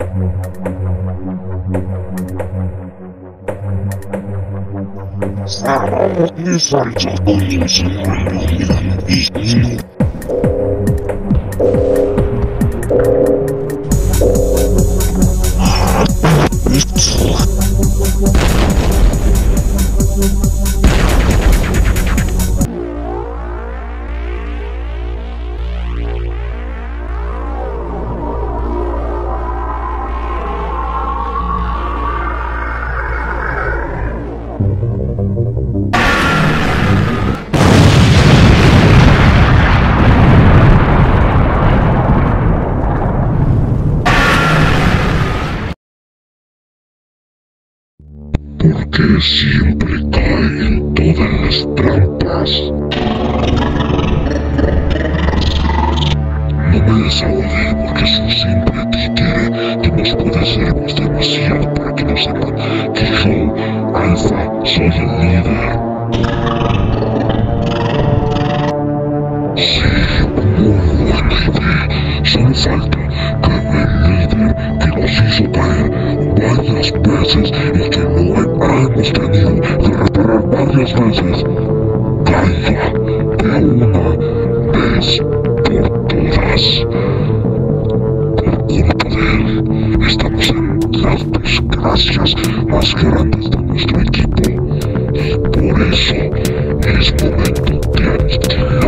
Ni salsa con el sombrero, mira, porque siempre cae en todas las trampas. No me desahogue porque eso siempre te quiere que nos puede sermos demasiado para que no sepan que yo, Alpha, soy el líder. Sí, muy buena idea. Solo falta que el líder que nos hizo caer varias veces y que no hemos tenido que reparar varias veces, caiga de una vez por todas. Por culpa de él, estamos en las desgracias más grandes de nuestro equipo y por eso es momento de